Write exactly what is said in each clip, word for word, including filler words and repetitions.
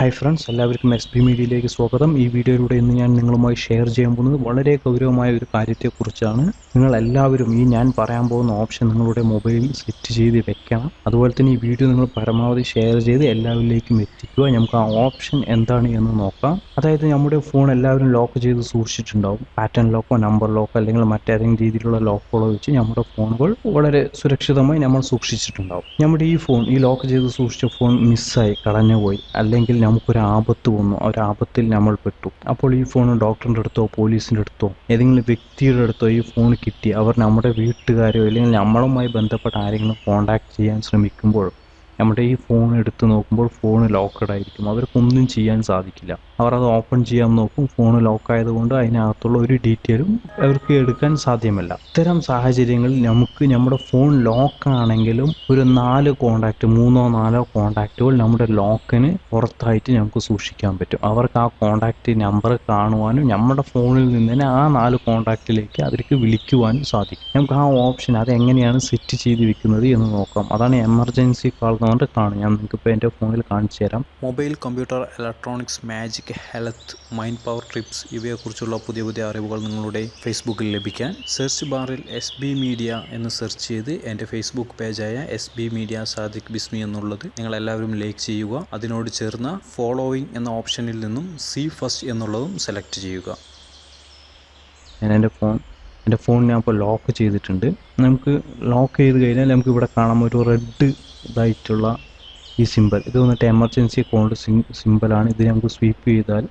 Hi friends, എല്ലാവർക്കും S B മീഡിയയിലേക്ക് സ്വാഗതം. ഈ വീഡിയോയിലൂടെ ഇന്ന് ഞാൻ നിങ്ങളുമായി ഷെയർ ചെയ്യാൻ പോകുന്നത് വളരെ ഗൗരവമായ ഒരു കാര്യത്തെക്കുറിച്ചാണ്. നിങ്ങൾ എല്ലാവരും ഈ ഞാൻ പറയാൻ പോകുന്ന ഓപ്ഷൻ നിങ്ങളുടെ മൊബൈലിൽ സെറ്റ് ചെയ്ത് വെക്കണം. അതുപോലെ തന്നെ ഈ വീഡിയോ നിങ്ങൾ പരമാവധി ഷെയർ ചെയ്ത് എല്ലാവരിലേക്കും എത്തിക്കുക. നമുക്ക് ആ ഓപ്ഷൻ എന്താണ് എന്ന് നോക്കാം. അതായത് നമ്മുടെ ഫോൺ എല്ലാവരും ലോക്ക് ചെയ്ത് സൂക്ഷിച്ചിട്ടുണ്ടാവും. പാറ്റേൺ ലോക്കോ നമ്പർ ലോക്കോ അല്ലെങ്കിൽ മറ്റേതെങ്കിലും രീതിയിലുള്ള ലോക്കുകളോ വെച്ച് നമ്മുടെ ഫോണുകൾ വളരെ സുരക്ഷിതമായി നമ്മൾ സൂക്ഷിച്ചിട്ടുണ്ടാവും. നമ്മുടെ ഈ ഫോൺ ഈ ലോക്ക് ചെയ്ത് സൂക്ഷിച്ച ഫോൺ മിസ്സായി കളഞ്ഞുപോയി, അല്ലെങ്കിൽ നമുക്കൊരു ആപത്ത് വന്നു, ഒരു ആപത്തിൽ നമ്മൾ പെട്ടു. അപ്പോൾ ഈ ഫോൺ ഡോക്ടറിൻ്റെ അടുത്തോ പോലീസിൻ്റെ അടുത്തോ ഏതെങ്കിലും വ്യക്തിയുടെ അടുത്തോ ഈ ഫോൺ കിട്ടി അവർ നമ്മുടെ വീട്ടുകാരോ അല്ലെങ്കിൽ നമ്മളുമായി ബന്ധപ്പെട്ട ആരെങ്കിലും കോൺടാക്ട് ചെയ്യാൻ ശ്രമിക്കുമ്പോൾ നമ്മുടെ ഈ ഫോൺ എടുത്ത് നോക്കുമ്പോൾ ഫോൺ ലോക്കഡ് ആയിരിക്കും. അവർക്കൊന്നും ചെയ്യാൻ സാധിക്കില്ല. അവർ അത് ഓപ്പൺ ചെയ്യാൻ നോക്കും, ഫോൺ ലോക്കായതുകൊണ്ട് അതിനകത്തുള്ള ഒരു ഡീറ്റെയിലും അവർക്ക് എടുക്കാൻ സാധ്യമല്ല. ഇത്തരം സാഹചര്യങ്ങളിൽ നമുക്ക് നമ്മുടെ ഫോൺ ലോക്കാണെങ്കിലും ഒരു നാല് കോണ്ടാക്റ്റ് മൂന്നോ നാലോ കോണ്ടാക്റ്റുകൾ നമ്മുടെ ലോക്കിന് പുറത്തായിട്ട് നമുക്ക് സൂക്ഷിക്കാൻ പറ്റും. അവർക്ക് ആ കോണ്ടാക്റ്റ് നമ്പർ കാണുവാനും നമ്മുടെ ഫോണിൽ നിന്ന് തന്നെ ആ നാല് കോണ്ടാക്റ്റിലേക്ക് അവർക്ക് വിളിക്കുവാനും സാധിക്കും. നമുക്ക് ആ ഓപ്ഷൻ അത് എങ്ങനെയാണ് സെറ്റ് ചെയ്ത് വെക്കുന്നത് എന്ന് നോക്കാം. അതാണ് എമർജൻസി കാൾ കൊണ്ട് കാണും. ഞാൻ നിങ്ങൾക്ക് ഇപ്പോൾ എൻ്റെ ഫോണിൽ കാണിച്ചു തരാം. Mobile, computer, electronics, magic, health, mind power tips ഇവയെക്കുറിച്ചുള്ള പുതിയ പുതിയ അറിവുകൾ നിങ്ങളുടെ ഫേസ്ബുക്കിൽ ലഭിക്കാൻ സെർച്ച് ബാറിൽ എസ് ബി മീഡിയ എന്ന് സെർച്ച് ചെയ്ത് എൻ്റെ ഫേസ്ബുക്ക് പേജായ S B media Sadiq Bismi എന്നുള്ളത് നിങ്ങൾ എല്ലാവരും ലൈക്ക് ചെയ്യുക. അതിനോട് ചേർന്ന ഫോളോയിങ് എന്ന ഓപ്ഷനിൽ നിന്നും സി ഫസ്റ്റ് എന്നുള്ളതും സെലക്ട് ചെയ്യുക. ഞാൻ എൻ്റെ ഫോൺ എൻ്റെ ഫോൺ ഞാൻ ഇപ്പോൾ ലോക്ക് ചെയ്തിട്ടുണ്ട്. നമുക്ക് ലോക്ക് ചെയ്ത് കഴിഞ്ഞാൽ നമുക്ക് ഇവിടെ കാണാം ഒരു റെഡ് ഇതായിട്ടുള്ള ഈ സിമ്പൽ. ഇത് വന്നിട്ട് എമർജൻസി കോഡ് സിമ്പലാണ്. ഇത് നമുക്ക് സ്വീപ്പ് ചെയ്താൽ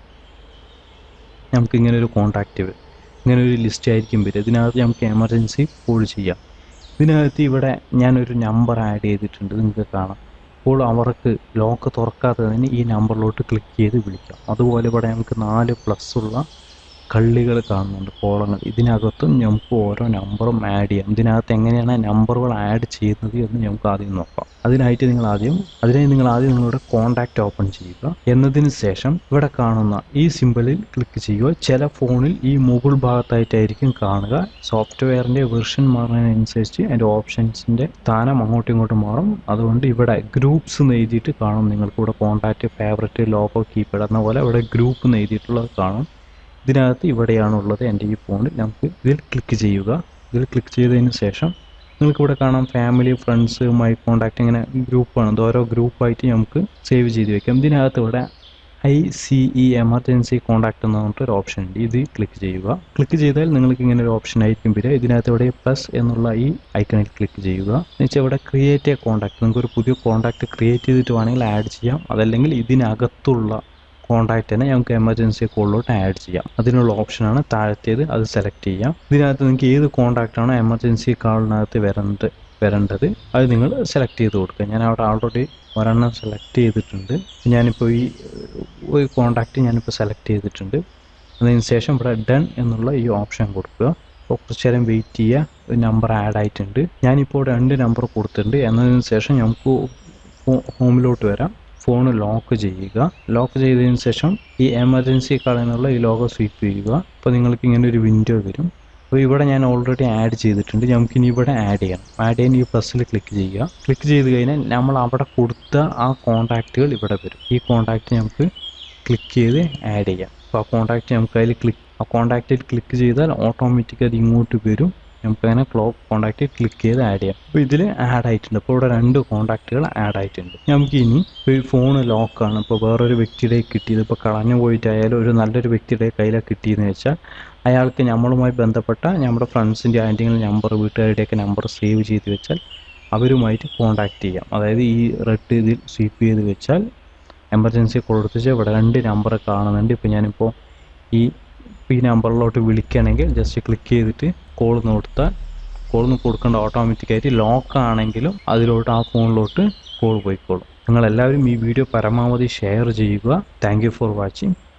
നമുക്ക് ഇങ്ങനെ ഒരു കോൺടാക്റ്റ് വരും. ഇങ്ങനെ ഒരു ലിസ്റ്റ് ആയിരിക്കും വരും. ഇതിനകത്ത് നമുക്ക് എമർജൻസി കോൾ ചെയ്യാം. ഇതിനകത്ത് ഇവിടെ ഞാനൊരു നമ്പർ ആഡ് ചെയ്തിട്ടുണ്ട്, നിങ്ങൾക്ക് കാണാം. അപ്പോൾ അവർക്ക് ലോക്ക് തുറക്കാത്തതിന് ഈ നമ്പറിലോട്ട് ക്ലിക്ക് ചെയ്ത് വിളിക്കാം. അതുപോലെ ഇവിടെ നമുക്ക് നാല് പ്ലസ് ഉള്ള കള്ളികൾ കാണുന്നുണ്ട്, കോളങ്ങൾ. ഇതിനകത്തും നമുക്ക് ഓരോ നമ്പറും ആഡ് ചെയ്യാം. ഇതിനകത്ത് എങ്ങനെയാണ് നമ്പറുകൾ ആഡ് ചെയ്യുന്നത് എന്ന് നമുക്ക് ആദ്യം നോക്കാം. അതിനായിട്ട് നിങ്ങൾ ആദ്യം അതിനായി നിങ്ങൾ ആദ്യം നിങ്ങളുടെ കോൺടാക്റ്റ് ഓപ്പൺ ചെയ്യുക. എന്നതിന് ശേഷം ഇവിടെ കാണുന്ന ഈ സിമ്പിളിൽ ക്ലിക്ക് ചെയ്യുക. ചില ഫോണിൽ ഈ മുകൾ ഭാഗത്തായിട്ടായിരിക്കും കാണുക. സോഫ്റ്റ്വെയറിൻ്റെ വെർഷൻ മാറുന്നതിനനുസരിച്ച് അതിൻ്റെ ഓപ്ഷൻസിൻ്റെ സ്ഥാനം അങ്ങോട്ടും ഇങ്ങോട്ടും മാറും. അതുകൊണ്ട് ഇവിടെ ഗ്രൂപ്പ്സ് എന്ന് എഴുതിയിട്ട് കാണും. നിങ്ങൾക്ക് ഇവിടെ കോൺടാക്റ്റ്, ഫേവറേറ്റ്, ലോഗോ, കീപാഡ് എന്ന പോലെ ഇവിടെ ഗ്രൂപ്പ് എന്ന് എഴുതിയിട്ടുള്ളത് കാണും. ഇതിനകത്ത് ഇവിടെയാണുള്ളത് എൻ്റെ ഈ ഫോണിൽ. നമുക്ക് ഇതിൽ ക്ലിക്ക് ചെയ്യുക. ഇതിൽ ക്ലിക്ക് ചെയ്തതിന് ശേഷം നിങ്ങൾക്കിവിടെ കാണാം ഫാമിലി, ഫ്രണ്ട്സ്, മൈ കോൺടാക്റ്റ്, ഇങ്ങനെ ഗ്രൂപ്പാണ്. ഇത് ഓരോ ഗ്രൂപ്പായിട്ട് നമുക്ക് സേവ് ചെയ്ത് വെക്കാം. ഇതിനകത്ത് ഇവിടെ I C E emergency contact എന്ന് പറഞ്ഞിട്ടൊരു ഓപ്ഷൻ ഉണ്ട്. ഇത് ക്ലിക്ക് ചെയ്യുക. ക്ലിക്ക് ചെയ്താൽ നിങ്ങൾക്ക് ഇങ്ങനെ ഒരു ഓപ്ഷൻ ആയിരിക്കും വരിക. ഇതിനകത്ത് ഇവിടെ പ്ലസ് എന്നുള്ള ഈ ഐക്കണിൽ ക്ലിക്ക് ചെയ്യുക. എന്നുവെച്ചാൽ ഇവിടെ ക്രിയേറ്റ് എ കോൺടാക്റ്റ്, നിങ്ങൾക്ക് ഒരു പുതിയ കോൺടാക്റ്റ് ക്രിയേറ്റ് ചെയ്തിട്ട് വേണമെങ്കിൽ ആഡ് ചെയ്യാം. അതല്ലെങ്കിൽ ഇതിനകത്തുള്ള കോൺടാക്റ്റ് തന്നെ നമുക്ക് എമർജൻസി കോളിലോട്ട് ആഡ് ചെയ്യാം. അതിനുള്ള ഓപ്ഷനാണ് താഴത്തേത്, അത് സെലക്ട് ചെയ്യാം. ഇതിനകത്ത് നിങ്ങൾക്ക് ഏത് കോൺടാക്റ്റാണോ എമർജൻസി കാളിനകത്ത് വരേണ്ടത് വരേണ്ടത് അത് നിങ്ങൾ സെലക്ട് ചെയ്ത് കൊടുക്കുക. ഞാൻ അവിടെ ഓൾറെഡി ഒരെണ്ണം സെലക്ട് ചെയ്തിട്ടുണ്ട്. ഞാനിപ്പോൾ ഈ ഒരു കോൺടാക്റ്റ് ഞാനിപ്പോൾ സെലക്ട് ചെയ്തിട്ടുണ്ട്. അതിന് ശേഷം ഇവിടെ ഡൺ എന്നുള്ള ഈ ഓപ്ഷൻ കൊടുക്കുക. അപ്പോൾ കുറച്ച് നേരം വെയിറ്റ് ചെയ്യുക. ഒരു നമ്പർ ആഡ് ആയിട്ടുണ്ട്. ഞാനിപ്പോൾ രണ്ട് നമ്പർ കൊടുത്തിട്ടുണ്ട്. എന്നതിന് ശേഷം നമുക്ക് ഹോമിലോട്ട് വരാം. ഫോൺ ലോക്ക് ചെയ്യുക. ലോക്ക് ചെയ്തതിന് ശേഷം ഈ എമർജൻസി കാൾ എന്നുള്ള ഈ ലോഗോ സ്വീപ്പ് ചെയ്യുക. അപ്പോൾ നിങ്ങൾക്ക് ഇങ്ങനെ ഒരു വിൻഡോ വരും. അപ്പോൾ ഇവിടെ ഞാൻ ഓൾറെഡി ആഡ് ചെയ്തിട്ടുണ്ട്. നമുക്കിനി ഇവിടെ ആഡ് ചെയ്യണം. ആഡ് ചെയ്യാൻ ഈ പ്ലസ്സിൽ ക്ലിക്ക് ചെയ്യുക. ക്ലിക്ക് ചെയ്ത് കഴിഞ്ഞാൽ നമ്മൾ അവിടെ കൊടുത്ത ആ കോൺടാക്റ്റുകൾ ഇവിടെ വരും. ഈ കോൺടാക്റ്റ് നമുക്ക് ക്ലിക്ക് ചെയ്ത് ആഡ് ചെയ്യാം. അപ്പോൾ ആ കോൺടാക്റ്റ് നമുക്ക് അതിൽ ക്ലിക്ക് ആ കോൺടാക്റ്റിൽ ക്ലിക്ക് ചെയ്താൽ ഓട്ടോമാറ്റിക് അത് ഇങ്ങോട്ട് വരും. നമുക്കങ്ങനെ ക്ലോ കോൺടാക്റ്റ് ക്ലിക്ക് ചെയ്ത് ആഡ് ചെയ്യാം. അപ്പോൾ ഇതിൽ ആഡ് ആയിട്ടുണ്ട്. അപ്പോൾ ഇവിടെ രണ്ട് കോൺടാക്റ്റുകൾ ആഡ് ആയിട്ടുണ്ട്. നമുക്ക് ഇനി ഒരു ഫോൺ ലോക്കാണ്, ഇപ്പോൾ വേറൊരു വ്യക്തിയുടെ കിട്ടിയത്, ഇപ്പോൾ കളഞ്ഞു പോയിട്ടായാലും ഒരു നല്ലൊരു വ്യക്തിയുടെ കയ്യിലാണ് കിട്ടിയതെന്ന് വെച്ചാൽ അയാൾക്ക് നമ്മളുമായി ബന്ധപ്പെട്ട നമ്മുടെ ഫ്രണ്ട്സിൻ്റെ ആരെങ്കിലും നമ്പർ, വീട്ടുകാരുടെയൊക്കെ നമ്പർ സേവ് ചെയ്ത് വെച്ചാൽ അവരുമായിട്ട് കോൺടാക്റ്റ് ചെയ്യാം. അതായത് ഈ റെഡ് ഇതിൽ സ്വീപ്പ് ചെയ്ത് വെച്ചാൽ എമർജൻസി കൊടുത്തിച്ച് ഇവിടെ രണ്ട് നമ്പർ കാണുന്നുണ്ട്. ഇപ്പോൾ ഞാനിപ്പോൾ ഈ ഈ നമ്പറിലോട്ട് വിളിക്കുകയാണെങ്കിൽ ജസ്റ്റ് ക്ലിക്ക് ചെയ്തിട്ട് കോൾ കൊടുത്താൽ കോൾ കൊടുക്കേണ്ട ഓട്ടോമാറ്റിക്കായിട്ട് ലോക്ക് ആണെങ്കിലും അതിലോട്ട് ആ ഫോണിലോട്ട് കോൾ പോയിക്കോളും. നിങ്ങളെല്ലാവരും ഈ വീഡിയോ പരമാവധി ഷെയർ ചെയ്യുക. Thank you for watching.